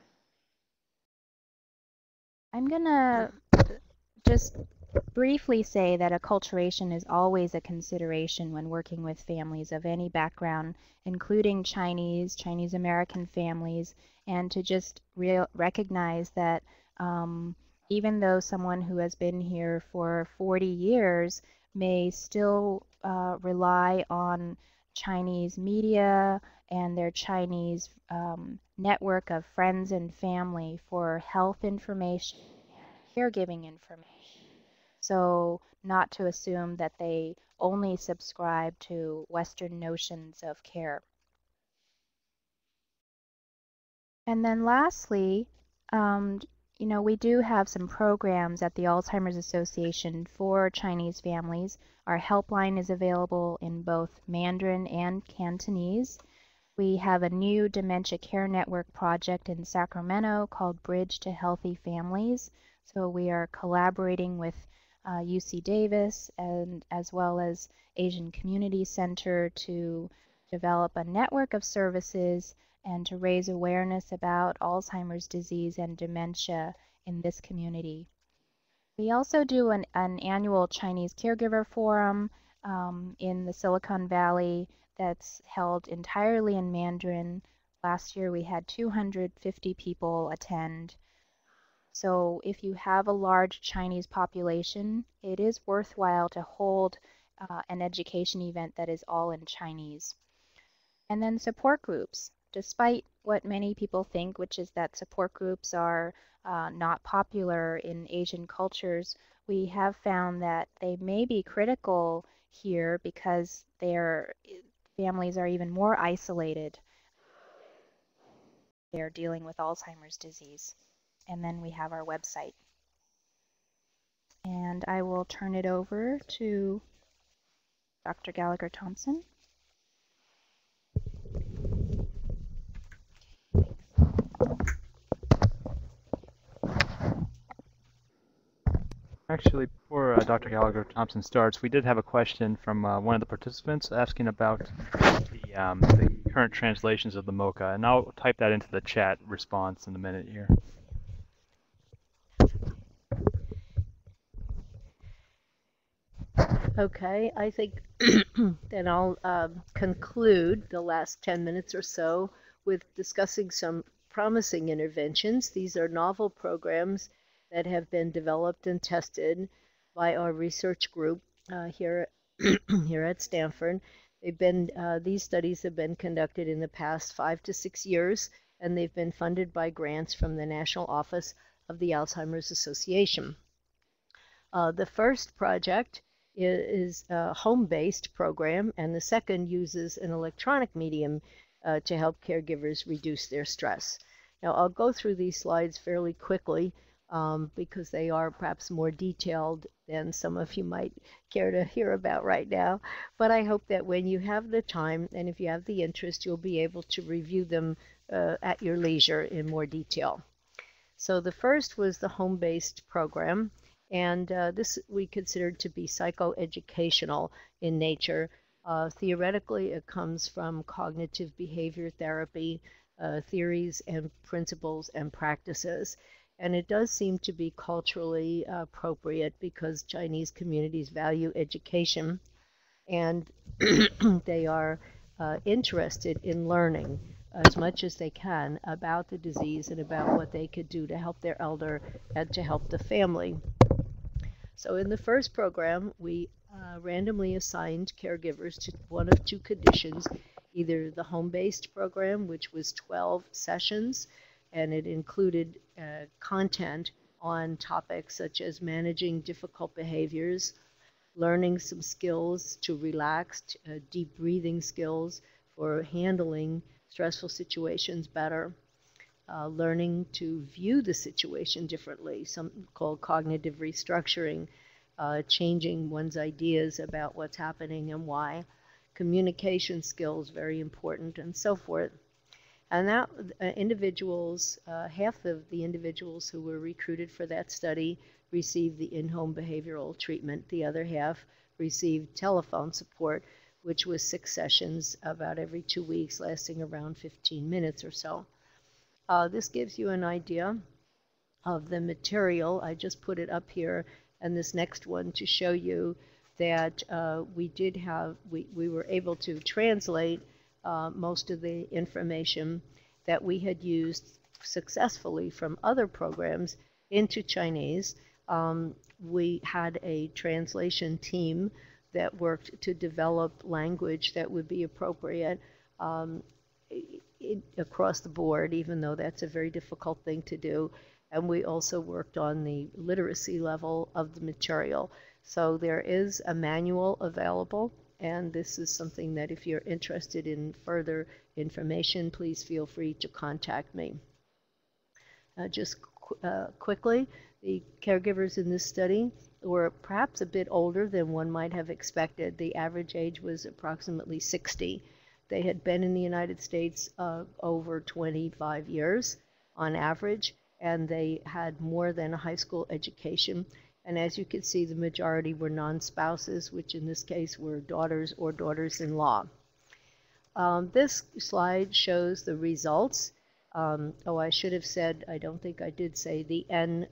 I'm going to just briefly say that acculturation is always a consideration when working with families of any background, including Chinese American families, and to just recognize that even though someone who has been here for 40 years may still rely on Chinese media and their Chinese network of friends and family for health information and caregiving information. So not to assume that they only subscribe to Western notions of care. And then lastly, we do have some programs at the Alzheimer's Association for Chinese families. Our helpline is available in both Mandarin and Cantonese. We have a new dementia care network project in Sacramento called Bridge to Healthy Families. So we are collaborating with UC Davis and as well as Asian Community Center to develop a network of services and to raise awareness about Alzheimer's disease and dementia in this community. We also do an annual Chinese Caregiver Forum in the Silicon Valley that's held entirely in Mandarin. Last year we had 250 people attend. So if you have a large Chinese population, it is worthwhile to hold an education event that is all in Chinese. And then support groups. Despite what many people think, which is that support groups are not popular in Asian cultures, we have found that they may be critical here because their families are even more isolated. They're dealing with Alzheimer's disease. And then we have our website. And I will turn it over to Dr. Gallagher-Thompson. Actually, before Dr. Gallagher-Thompson starts, we did have a question from one of the participants asking about the current translations of the MOCA, and I'll type that into the chat response in a minute here. Okay, I think then I'll conclude the last 10 minutes or so with discussing some promising interventions. These are novel programs that have been developed and tested by our research group here at Stanford. These studies have been conducted in the past 5 to 6 years, and they've been funded by grants from the National Office of the Alzheimer's Association. The first project is a home-based program, and the second uses an electronic medium to help caregivers reduce their stress. Now, I'll go through these slides fairly quickly because they are perhaps more detailed than some of you might care to hear about right now. But I hope that when you have the time and if you have the interest, you'll be able to review them at your leisure in more detail. So the first was the home-based program, and this we considered to be psychoeducational in nature. Theoretically, it comes from cognitive behavior therapy, theories and principles and practices. And it does seem to be culturally appropriate because Chinese communities value education and they are interested in learning as much as they can about the disease and about what they could do to help their elder and to help the family. So in the first program, we randomly assigned caregivers to one of two conditions, either the home-based program, which was 12 sessions, and it included content on topics such as managing difficult behaviors, learning some skills to relax, deep breathing skills for handling stressful situations better, learning to view the situation differently, something called cognitive restructuring, changing one's ideas about what's happening and why, communication skills, very important, and so forth. And that individuals, half of the individuals who were recruited for that study received the in-home behavioral treatment. The other half received telephone support, which was 6 sessions about every 2 weeks, lasting around 15 minutes or so. This gives you an idea of the material. I just put it up here, and this next one to show you that we were able to translate most of the information that we had used successfully from other programs into Chinese. We had a translation team that worked to develop language that would be appropriate across the board, even though that's a very difficult thing to do. And we also worked on the literacy level of the material. So there is a manual available, and this is something that if you're interested in further information, please feel free to contact me. Quickly, the caregivers in this study were perhaps a bit older than one might have expected. The average age was approximately 60. They had been in the United States over 25 years on average, and they had more than a high school education. And as you can see, the majority were non-spouses, which in this case were daughters or daughters-in-law. This slide shows the results. I should have said, I don't think I did say, the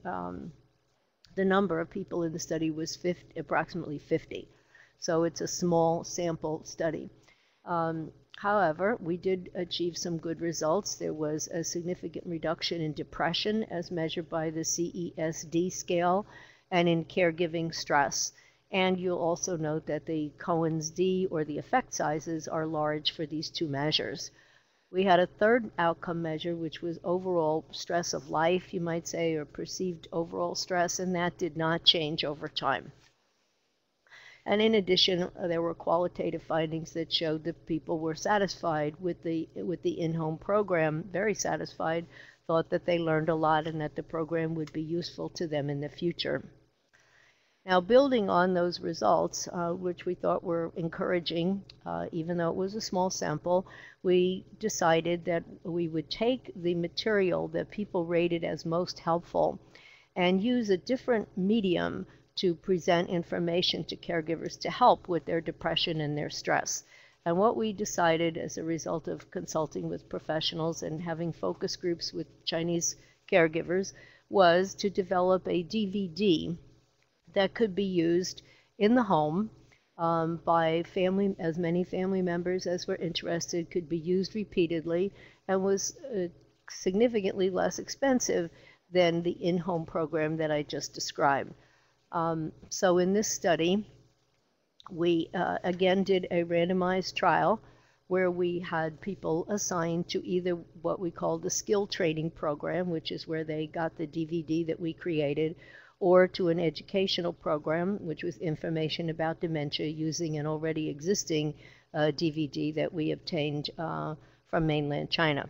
number of people in the study was approximately 50. So it's a small sample study. However, we did achieve some good results. There was a significant reduction in depression as measured by the CESD scale and in caregiving stress. And you'll also note that the Cohen's D, or the effect sizes, are large for these two measures. We had a third outcome measure, which was overall stress of life, you might say, or perceived overall stress, and that did not change over time. And in addition, there were qualitative findings that showed that people were satisfied with the in-home program, very satisfied, thought that they learned a lot and that the program would be useful to them in the future. Now, building on those results, which we thought were encouraging, even though it was a small sample, we decided that we would take the material that people rated as most helpful and use a different medium to present information to caregivers to help with their depression and their stress. And what we decided as a result of consulting with professionals and having focus groups with Chinese caregivers was to develop a DVD that could be used in the home by as many family members as were interested, could be used repeatedly, and was significantly less expensive than the in-home program that I just described. So in this study, We again did a randomized trial where we had people assigned to either what we call the skill training program, which is where they got the DVD that we created, or to an educational program, which was information about dementia using an already existing DVD that we obtained from mainland China.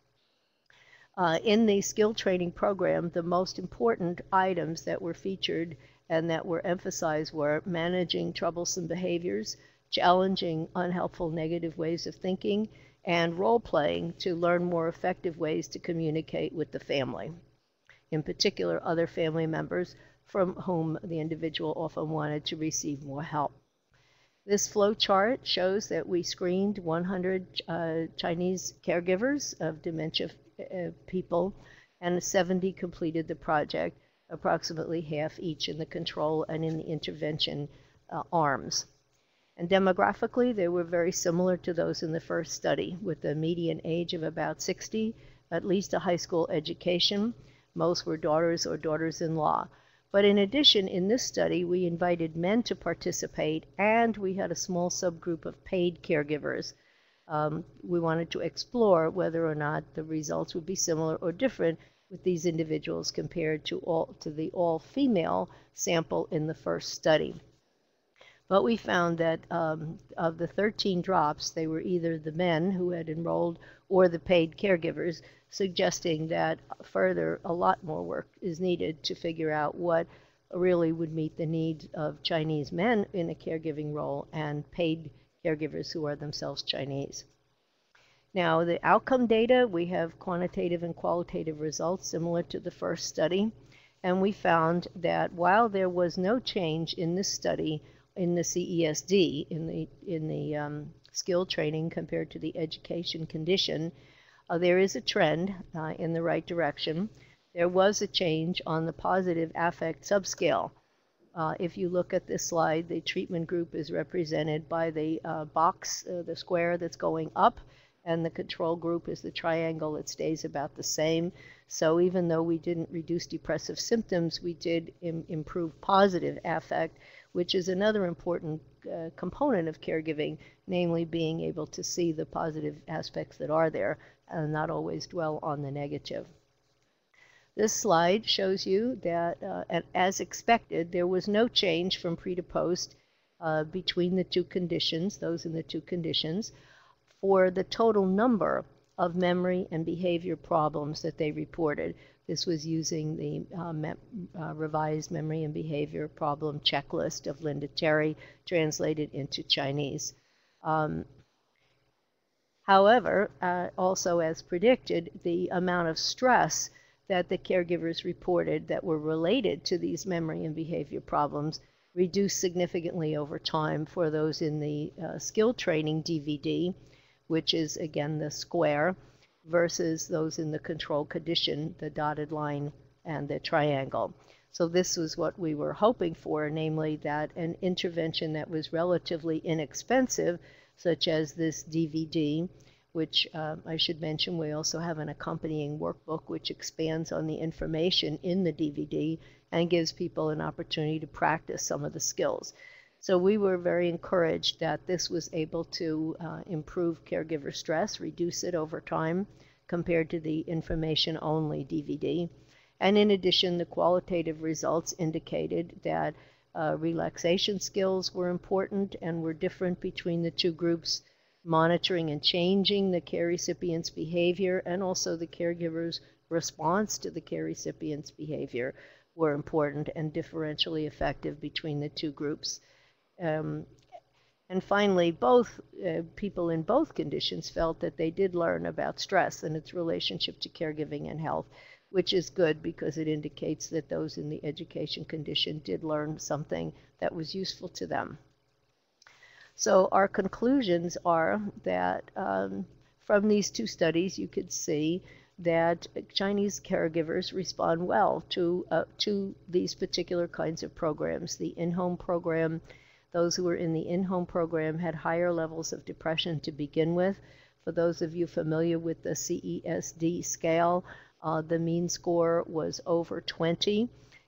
In the skill training program, the most important items that were featured and that were emphasized were managing troublesome behaviors, challenging unhelpful negative ways of thinking, and role-playing to learn more effective ways to communicate with the family, in particular other family members from whom the individual often wanted to receive more help. This flow chart shows that we screened 100 Chinese caregivers of dementia people, and 70 completed the project, approximately half each in the control and in the intervention arms. And demographically, they were very similar to those in the first study, with a median age of about 60, at least a high school education. Most were daughters or daughters-in-law. But in addition, in this study, we invited men to participate, and we had a small subgroup of paid caregivers. We wanted to explore whether or not the results would be similar or different with these individuals compared to the all-female sample in the first study. But we found that of the 13 drops, they were either the men who had enrolled or the paid caregivers, suggesting that further a lot more work is needed to figure out what really would meet the needs of Chinese men in a caregiving role and paid caregivers who are themselves Chinese. Now, the outcome data, we have quantitative and qualitative results similar to the first study, and we found that while there was no change in this study in the CESD, in the skill training compared to the education condition, there is a trend in the right direction. There was a change on the positive affect subscale. If you look at this slide, the treatment group is represented by the box, the square that's going up, and the control group is the triangle that stays about the same. So even though we didn't reduce depressive symptoms, we did improve positive affect, which is another important component of caregiving, namely being able to see the positive aspects that are there and not always dwell on the negative. This slide shows you that, as expected, there was no change from pre to post between the two conditions, those in the two conditions, for the total number of memory and behavior problems that they reported. This was using the revised memory and behavior problem checklist of Linda Terry, translated into Chinese. However, also as predicted, the amount of stress that the caregivers reported that were related to these memory and behavior problems reduced significantly over time for those in the skill training DVD, which is again the square, versus those in the control condition, the dotted line and the triangle. So this was what we were hoping for, namely that an intervention that was relatively inexpensive, such as this DVD, which I should mention, we also have an accompanying workbook which expands on the information in the DVD and gives people an opportunity to practice some of the skills. So we were very encouraged that this was able to improve caregiver stress, reduce it over time compared to the information-only DVD. And in addition, the qualitative results indicated that relaxation skills were important and were different between the two groups. Monitoring and changing the care recipient's behavior and also the caregiver's response to the care recipient's behavior were important and differentially effective between the two groups. And finally, both people in both conditions felt that they did learn about stress and its relationship to caregiving and health, which is good because it indicates that those in the education condition did learn something that was useful to them. So our conclusions are that from these two studies, you could see that Chinese caregivers respond well to these particular kinds of programs. The in-home program, those who were in the in-home program had higher levels of depression to begin with. For those of you familiar with the CESD scale, the mean score was over 20.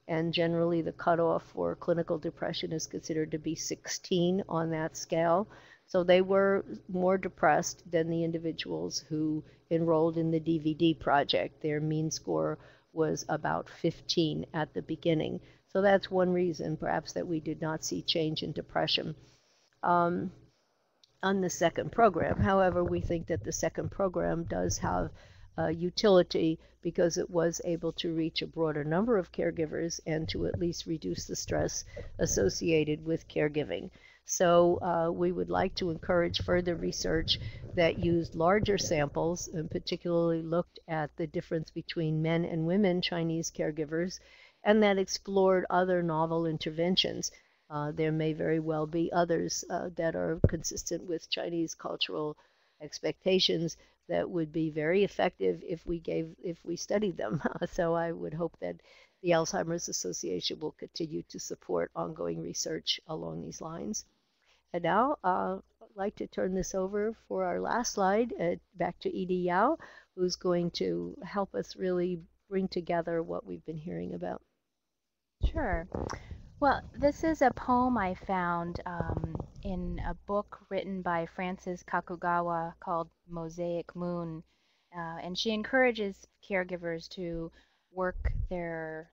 and generally the cutoff for clinical depression is considered to be 16 on that scale. So they were more depressed than the individuals who enrolled in the DVD project. Their mean score was about 15 at the beginning. So that's one reason, perhaps, that we did not see change in depression on the second program. However, we think that the second program does have utility because it was able to reach a broader number of caregivers and to at least reduce the stress associated with caregiving. So we would like to encourage further research that used larger samples and particularly looked at the difference between men and women Chinese caregivers and that explored other novel interventions. There may very well be others that are consistent with Chinese cultural expectations that would be very effective if we studied them. So I would hope that the Alzheimer's Association will continue to support ongoing research along these lines. And now I'd like to turn this over for our last slide back to Edie Yao, who's going to help us really bring together what we've been hearing about. Sure. Well, this is a poem I found in a book written by Frances Kakugawa called Mosaic Moon. And she encourages caregivers to work their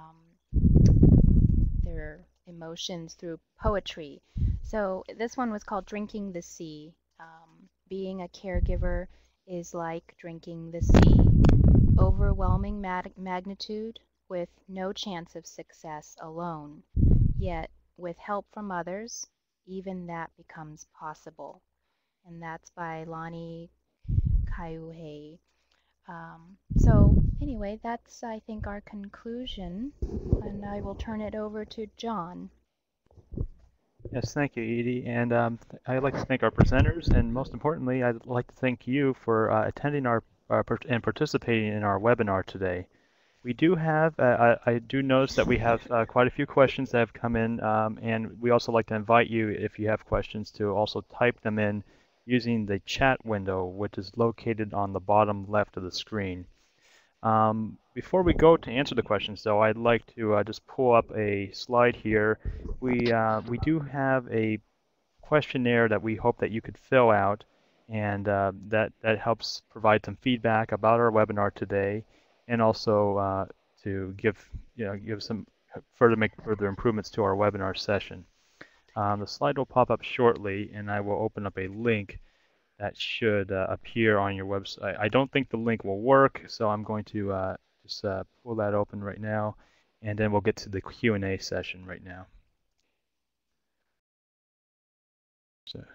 emotions through poetry. So this one was called Drinking the Sea. Being a caregiver is like drinking the sea. Overwhelming magnitude with no chance of success alone. Yet, with help from others, even that becomes possible. And that's by Lonnie Kaiuhei. So anyway, that's, I think, our conclusion. And I will turn it over to John. Yes, thank you, Edie. And I'd like to thank our presenters, and most importantly, I'd like to thank you for attending and participating in our webinar today. We do have, I do notice that we have quite a few questions that have come in, and we also like to invite you, if you have questions, to also type them in using the chat window, which is located on the bottom left of the screen. Before we go to answer the questions, though, I'd like to just pull up a slide here. We do have a questionnaire that we hope that you could fill out, and that helps provide some feedback about our webinar today, and also to give some make further improvements to our webinar session. The slide will pop up shortly, and I will open up a link that should appear on your website. I don't think the link will work, so I'm going to just pull that open right now, and then we'll get to the Q&A session right now. So.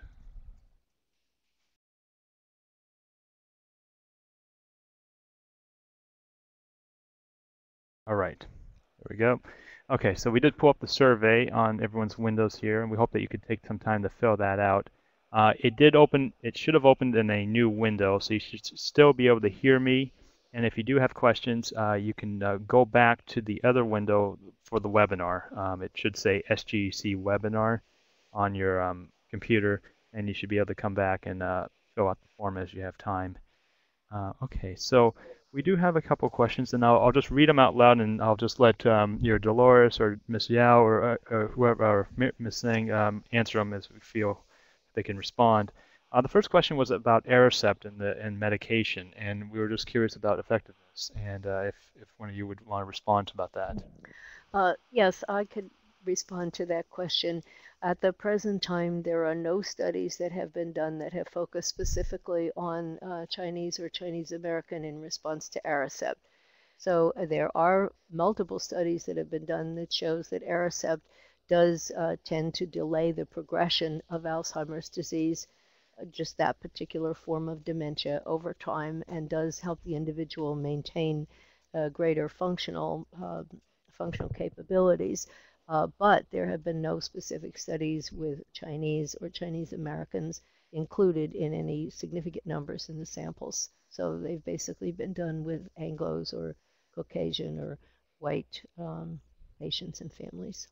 All right, there we go. Okay, so we did pull up the survey on everyone's windows here, and we hope that you could take some time to fill that out. It should have opened in a new window, so you should still be able to hear me. And if you do have questions, you can go back to the other window for the webinar. It should say SGC webinar on your computer, and you should be able to come back and fill out the form as you have time. Okay, so we do have a couple questions, and I'll just read them out loud, and I'll just let your Dolores or Miss Yao or whoever, or Miss Sang answer them as we feel they can respond. The first question was about Aricept and medication, and we were just curious about effectiveness, and if one of you would want to respond about that. Yes, I could respond to that question. At the present time, there are no studies that have been done that have focused specifically on Chinese or Chinese American in response to Aricept. So there are multiple studies that have been done that shows that Aricept does tend to delay the progression of Alzheimer's disease, just that particular form of dementia, over time, and does help the individual maintain greater functional capabilities. But there have been no specific studies with Chinese or Chinese Americans included in any significant numbers in the samples. So they've basically been done with Anglos or Caucasian or white patients and families.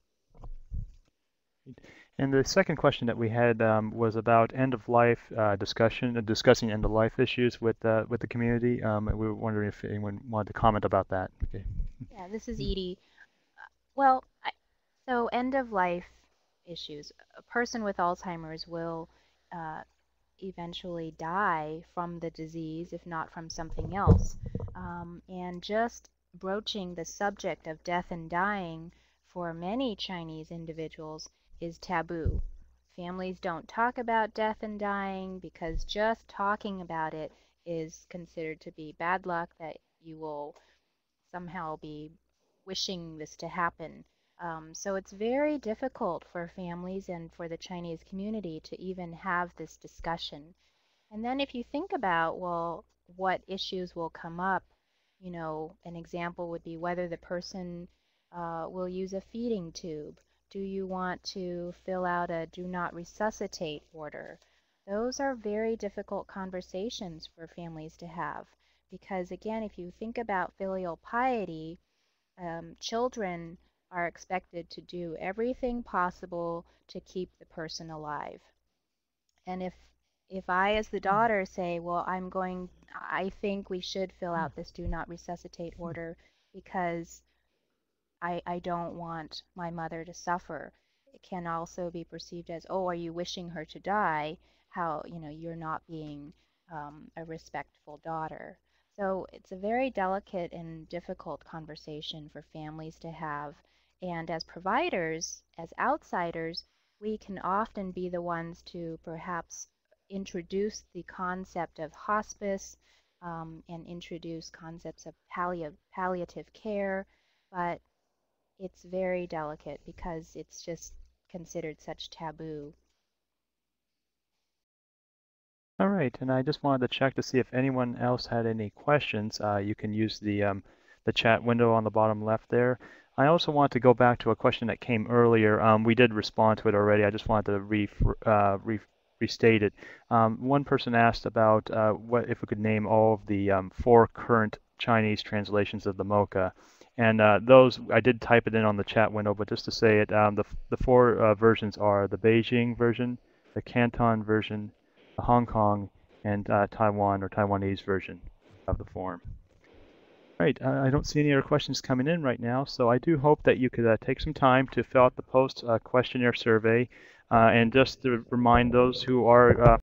And the second question that we had was about end-of-life discussing end-of-life issues with the community. We were wondering if anyone wanted to comment about that. Okay. Yeah, this is Edie. Well, so end of life issues. A person with Alzheimer's will uh, eventually die from the disease, if not from something else. And just broaching the subject of death and dying for many Chinese individuals is taboo. Families don't talk about death and dying because just talking about it is considered to be bad luck, that you will somehow be wishing this to happen. So it's very difficult for families and for the Chinese community to even have this discussion. And then if you think about, well, what issues will come up, an example would be whether the person will use a feeding tube. Do you want to fill out a do not resuscitate order? Those are very difficult conversations for families to have because, again, if you think about filial piety, children are expected to do everything possible to keep the person alive. And if I, as the daughter, say, well, I think we should fill out this do not resuscitate order because I don't want my mother to suffer, it can also be perceived as, oh, are you wishing her to die? How, you're not being a respectful daughter. So it's a very delicate and difficult conversation for families to have. And as providers, as outsiders, we can often be the ones to perhaps introduce the concept of hospice and introduce concepts of palliative care, but it's very delicate because it's just considered such taboo. All right, and I just wanted to check to see if anyone else had any questions. You can use the chat window on the bottom left there. I also want to go back to a question that came earlier. We did respond to it already. I just wanted to restate it. One person asked about what if we could name all of the 4 current Chinese translations of the MOCA. And those, I did type it in on the chat window, but just to say it, the 4 versions are the Beijing version, the Canton version, the Hong Kong, and Taiwan or Taiwanese version of the form. Right, I don't see any other questions coming in right now, so I do hope that you could take some time to fill out the post questionnaire survey. And just to remind those who are